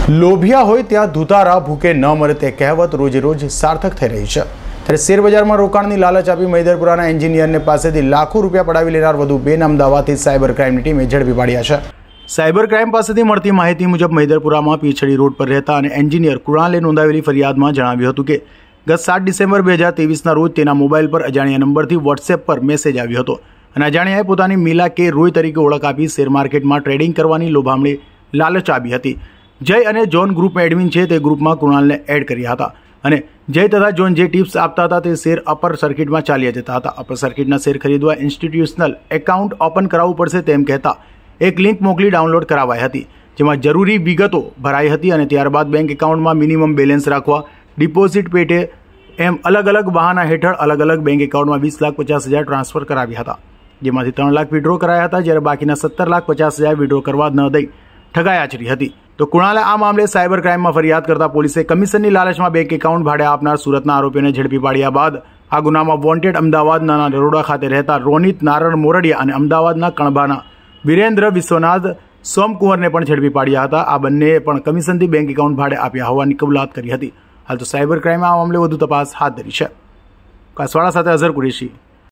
લોભિયા હોય ત્યાં ધુતારા ભૂકે ન મરે તે કહેવત રોજે રોજ સાર્થક થઈ રહી છે। ત્યારે શેરબજારમાં રોકાણની લાલચ આપી મૈદરપુરાના એન્જિનિયરને પાસેથી લાખો રૂપિયા પડાવી લેનાર વધુ બે નામ દાવાથી સાયબર ક્રાઇમની ટીમે ઝડપી પાડ્યા છે। સાયબર ક્રાઇમ પાસેથી મળતી માહિતી મુજબ મૈદરપુરામાં પીછડી રોડ પર રહેતા અને એન્જિનિયર કૃણાલે નોંધાવેલી ફરિયાદમાં જણાવ્યું હતું કે ગત 7 ડિસેમ્બર 2023ના રોજ તેના મોબાઈલ પર અજાણ્યા નંબરથી વોટ્સએપ પર મેસેજ આવ્યો હતો અને અજાણ્યાએ પોતાની મીલા કે રોય તરીકે ઓળખ આપી શેર માર્કેટમાં ટ્રેડિંગ કરવાની લોભામણી લાલચ આપી હતી। જય અને જોન ગ્રુપ એડમિન છે તે ગ્રુપમાં કૃણાલને એડ કર્યા હતા અને જય તથા જોન જે ટિપ્સ આપતા હતા તે શેર અપર સર્કિટમાં ચાલ્યા જતા હતા। અપર સર્કિટના શેર ખરીદવા ઇન્સ્ટિટ્યુશનલ એકાઉન્ટ ઓપન કરાવવું પડશે તેમ કહેતા એક લિંક મોકલી ડાઉનલોડ કરાવાઈ હતી, જેમાં જરૂરી વિગતો ભરાઈ હતી અને ત્યારબાદ બેંક એકાઉન્ટમાં મિનિમમ બેલેન્સ રાખવા, ડિપોઝિટ પેટે એમ અલગ અલગ બહાના હેઠળ અલગ અલગ બેંક એકાઉન્ટમાં 20,50,000 ટ્રાન્સફર કરાવ્યા હતા, જેમાંથી 3 લાખ વિડ્રો કરાયા હતા, જ્યારે બાકીના 17,50,000 વિડ્રો કરવા ન દઈ ઠગાઈ આચરી હતી। તો કૃણાલે આ મામલે સાયબર ક્રાઇમમાં ફરિયાદ કરતા પોલીસે કમિશનની લાલચમાં બેંક એકાઉન્ટ ભાડે આપનાર સુરતના આરોપીઓને ઝડપી પાડ્યા બાદ આ ગુનામાં વોન્ટેડ અમદાવાદના નરોડા ખાતે રહેતા રોનિત નારણ મોરડિયા અને અમદાવાદના કણભાના વિરેન્દ્ર વિશ્વનાથ સોમકુંવરને પણ ઝડપી પાડ્યા હતા। આ બંનેએ પણ કમિશનથી બેંક એકાઉન્ટ ભાડે આપ્યા હોવાની કબૂલાત કરી હતી। હાલ તો સાયબર ક્રાઇમે આ મામલે વધુ તપાસ હાથ ધરી છે। કાસવાડા સાથે અઝર કુરેશી।